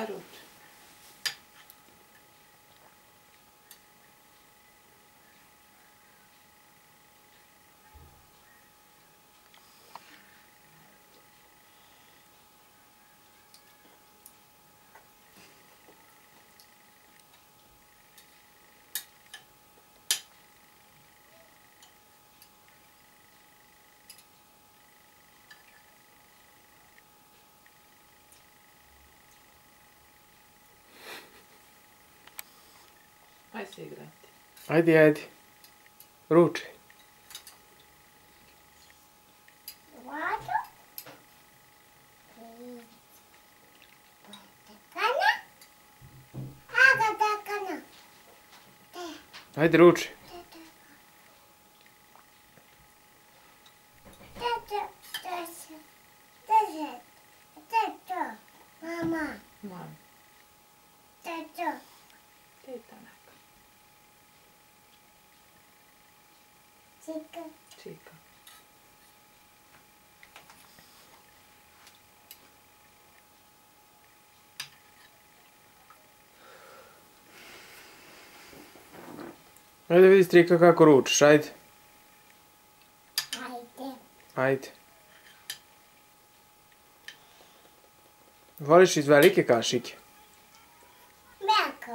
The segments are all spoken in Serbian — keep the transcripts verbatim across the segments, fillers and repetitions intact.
Aj ruči. Aj se igrati. Ajde, ajde. Ruči. Ajde, ruči. Mama. Mama. Tato. Teta neka. Čika. Čika. Ajde vidi strika kako ručiš, ajde. Ajde. Ajde. Voliš iz velike kašike? Meko.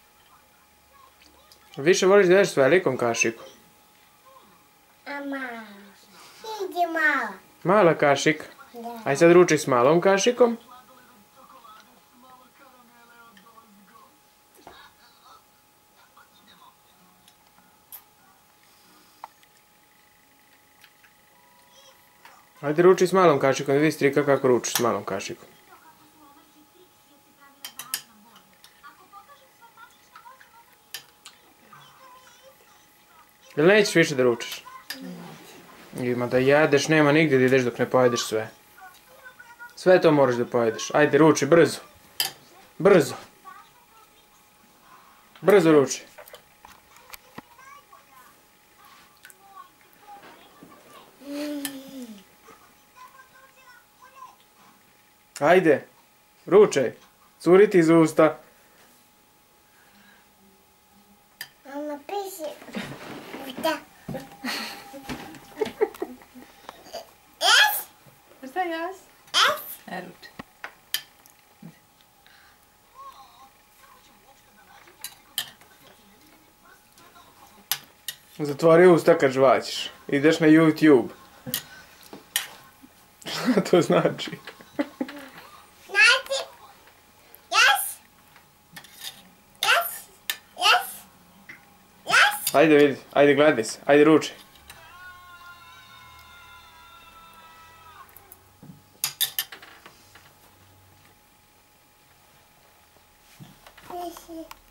Više voliš da ješ s velikom kašikom? A mala. Idi mala. Mala kašika. Da. Aj sad ruči s malom kašikom. Ajde ruči s malom kašikom, vidi strika kako ručiš s malom kašikom. Jel nećeš više da ručiš? Ima da jedeš, nema nigdje da ideš dok ne pojedeš sve. Sve to moraš da pojedeš. Ajde, ruči, brzo. Brzo. Brzo ruči. Ajde, ručaj. Curi ti iz usta. Mama piše. Da. Es? Šta jas? Es? Aj ruči. Zatvori usta kad žvaćeš. Ideš na YouTube. Šta to znači? Znači. Yes. Yes. Yes. Yes. Ajde vidi, ajde gledaj se, ajde ruči. Piše.